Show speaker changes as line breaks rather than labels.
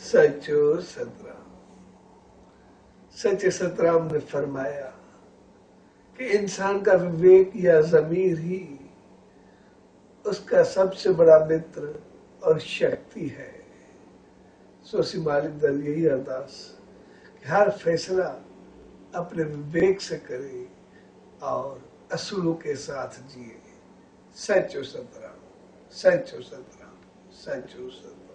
सचो सतराम। सच सतराम ने फरमाया कि इंसान का विवेक या ज़मीर ही उसका सबसे बड़ा मित्र और शक्ति है। सोसी मालिक दर यही अरदास कि हर फैसला अपने विवेक से करे और असूलों के साथ जिए। सचो सतराम, सचो सतराम, सचो सतराम।